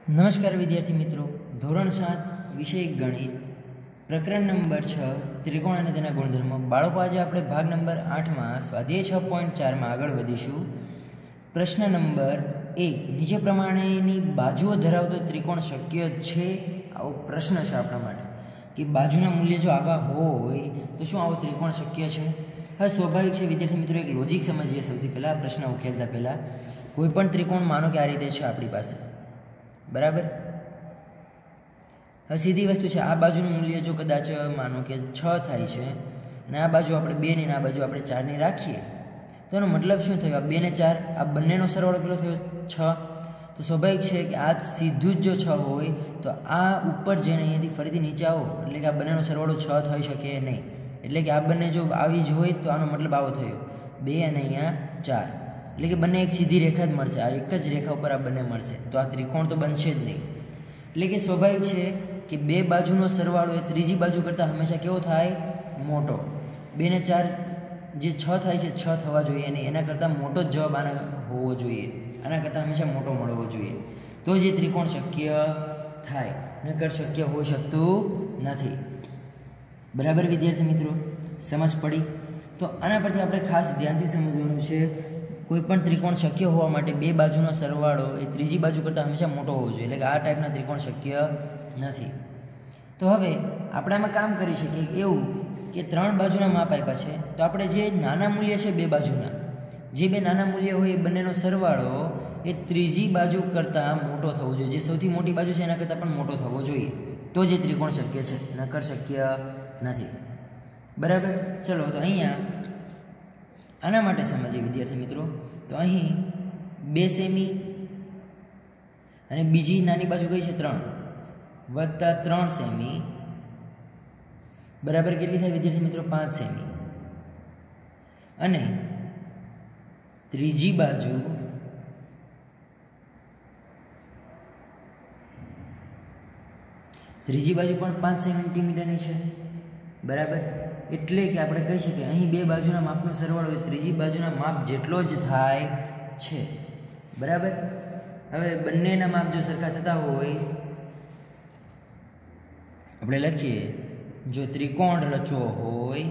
નમસ્કાર વિદ્યાર્થી મિત્રો, ધોરણ 7 વિષય ગણિત પ્રકરણ નંબર 6 ત્રિકોણ અને તેના ગુણધર્મો. બાળકો, આજે આપણે ભાગ નંબર 8માં સ્વાધ્યાય 6.4માં આગળ વધીશું. પ્રશ્ન નંબર 1, નીચે પ્રમાણેની બાજુઓ ધરાવતો ત્રિકોણ શક્ય છે? આવો પ્રશ્ન છે આપણા માટે કે બાજુના મૂલ્ય જો આવા હોય તો શું આવો ત્રિકોણ શક્ય છે? હવે સ્વાભાવિક છે વિદ્યાર્થી મિત્રો, એક લોજિક સમજીએ સૌથી પહેલાં પ્રશ્ન ઉકેલતા પહેલાં. કોઈ પણ ત્રિકોણ માનો કે આ રીતે છે આપણી પાસે, બરાબર. હવે સીધી વસ્તુ છે, આ બાજુનું મૂલ્ય જો કદાચ માનો કે 6 થાય છે અને આ બાજુ આપણે 2 ની આ બાજુ આપણે 4 ની રાખીએ તો એનો મતલબ શું થયો? આ 2 ને 4 આ બંનેનો સરવાળો કેટલો થયો? 6. તો સ્વાભાવિક છે કે આ સીધું જ જો 6 હોય તો આ ઉપર જઈને અહીંયાથી ફરીથી નીચે આવો એટલે કે આ બંનેનો સરવાળો 6 થઈ શકે નહીં. એટલે કે આ બંને જો આવી જ હોય તો આનો મતલબ આવો થયો 2 અને અહીંયા 4. એટલે કે બંને એક સીધી રેખા જ મળશે, આ એક જ રેખા ઉપર આ બંને મળશે, તો આ ત્રિકોણ તો બનશે જ નહીં. એટલે કે સ્વાભાવિક છે કે બે બાજુનો સરવાળો એ ત્રીજી બાજુ કરતાં હંમેશા કેવો થાય? મોટો. 2 ને 4 જે 6 થાય છે 6 થવા જોઈએ નહીં, એના કરતાં મોટો જ જવાબ આના હોવો જોઈએ, આના કરતાં હંમેશા મોટો મળવો જોઈએ, તો જે ત્રિકોણ શક્ય થાય, નકર શક્ય હોઈ શકતું નથી. બરાબર વિદ્યાર્થી મિત્રો, સમજ પડી? તો આના પરથી આપણે ખાસ ધ્યાનથી સમજવાનું છે, કોઈ પણ ત્રિકોણ શક્ય હોવા માટે બે બાજુનો સરવાળો એ ત્રીજી બાજુ કરતાં હંમેશા મોટો હોવો જોઈએ. એટલે કે આ ટાઈપના ત્રિકોણ શક્ય નથી. તો હવે આપણે આમાં કામ કરી શકીએ એવું કે 3 બાજુના માપ આપ્યા છે, તો આપણે જે નાના મૂલ્ય છે બે બાજુના, જે બે નાના મૂલ્ય હોય એ બંનેનો સરવાળો એ ત્રીજી બાજુ કરતાં મોટો થવો જોઈએ. જે સૌથી મોટી બાજુ છે એના કરતાં પણ મોટો થવો જોઈએ, તો જે ત્રિકોણ શક્ય છે, નકર શક્ય નથી. બરાબર. ચલો, તો અહીંયા આના માટે સમજીએ વિદ્યાર્થી મિત્રો. તો અહીં 2 સેમી અને બીજી નાની બાજુ કઈ છે 3 વત્તા 3 સેમી બરાબર કેટલી થાય વિદ્યાર્થી મિત્રો? 5 સેમી. અને ત્રીજી બાજુ પણ 5 સેન્ટીમીટરની છે, બરાબર. એટલે કે આપણે કહી શકીએ અહીં બે બાજુના માપનો સરવાળો એ ત્રીજી બાજુના માપ જેટલો જ થાય છે, બરાબર. હવે બંનેના માપ જો સરખા થતા હોય, આપણે લખીએ, જો ત્રિકોણ રચવો હોય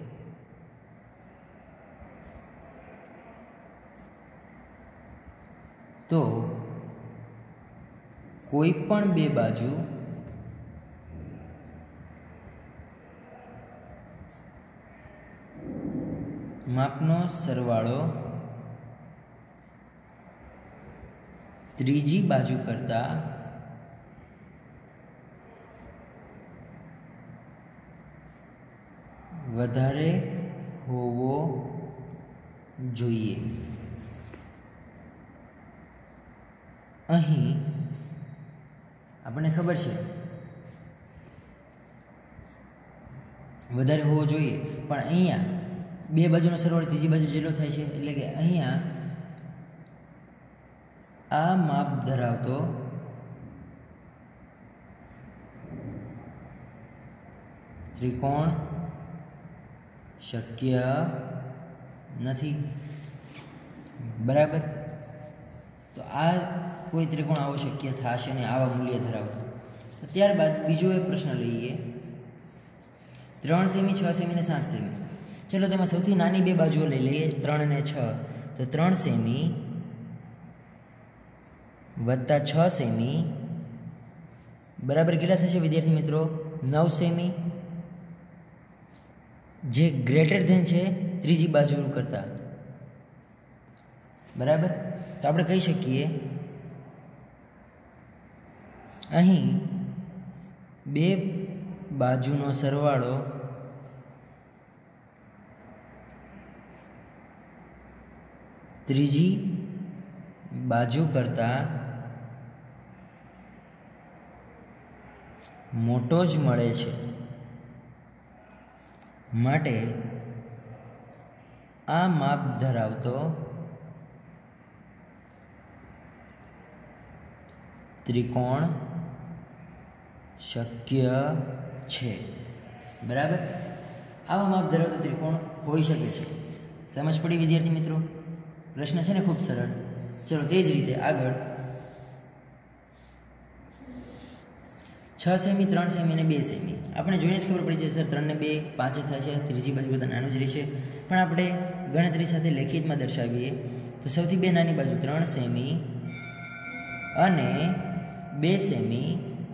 તો કોઈ પણ બે બાજુ માપનો સરવાળો ત્રીજી બાજુ કરતાં વધારે હોવો જોઈએ. અહીં આપણને ખબર છે વધારે હોવો જોઈએ, પણ અહીંયા બે બાજુનો સરવાળો ત્રીજી બાજુ જેટલો થાય છે, એટલે કે અહીંયા આ માપ ધરાવતો ત્રિકોણ શક્ય નથી, બરાબર. તો આ કોઈ ત્રિકોણ આવો શક્ય થશે ને આવા મૂલ્ય ધરાવતો. ત્યારબાદ બીજો એક પ્રશ્ન લઈએ, 3 સેમી, 6 સેમી અને 7 સેમી. ચલો, તેમાં સૌથી નાની બે બાજુઓ લઈ લઈએ, 3 અને 6. તો 3 સેમી વત્તા 6 સેમી બરાબર કેટલા થશે વિદ્યાર્થી મિત્રો? 9 સેમી, જે ગ્રેટર ધેન છે ત્રીજી બાજુ કરતાં, બરાબર. તો આપણે કહી શકીએ અહીં બે બાજુનો સરવાળો ત્રીજી બાજુ કરતાં મોટો જ મળે છે, માટે આ માપ ધરાવતો ત્રિકોણ શક્ય છે, બરાબર. આવા માપ ધરાવતો ત્રિકોણ હોઈ શકે છે. સમજ પડી વિદ્યાર્થી મિત્રો? પ્રશ્ન છે ને ખૂબ સરળ. ચલો તે જ રીતે આગળ 6 સેમી, 3 સેમી અને 2 સેમી. આપણે જોઈને જ ખબર પડી છે સર 3 ને 2 5 જ થાય છે, ત્રીજી બાજુ બધા નાનું જ રહેશે. પણ આપણે ગણતરી સાથે લેખિતમાં દર્શાવીએ તો સૌથી બે નાની બાજુ 3 સેમી અને 2 સેમી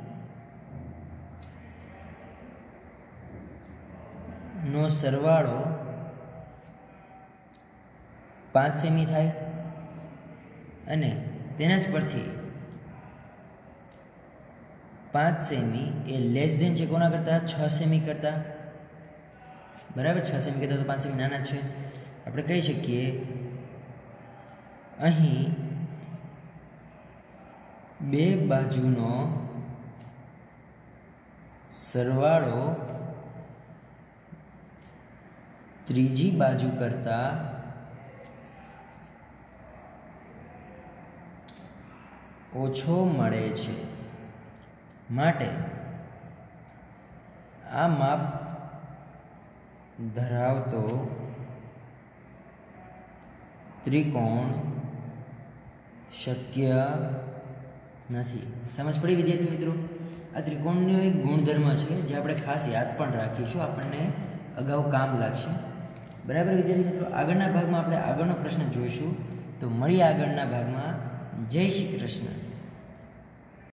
નો સરવાળો 5 સેમી થાય. અને તેના જ પરથી 5 સેમી એ લેસ ધેન છે કોના કરતાં? 6 સેમી કરતાં. બરાબર, 6 સેમી કરતાં તો 5 સેમી નાના છે. આપણે કહી શકીએ અહીં બે બાજુનો સરવાળો ત્રીજી બાજુ કરતાં ઓછો મળે છે. માટે આ માપ ધરાવતો ત્રિકોણ શક્ય નથી. સમજ પડી વિદ્યાર્થી મિત્રો? આ ત્રિકોણનો એક ગુણધર્મ છે જે આપણે ખાસ યાદ પણ રાખીશું, આપણને અગાઉ કામ લાગશે. બરાબર વિદ્યાર્થી મિત્રો, આગળના ભાગમાં આપણે આગળનો પ્રશ્ન જોઈશું. તો મળીએ આગળના ભાગમાં. જય શ્રી કૃષ્ણ.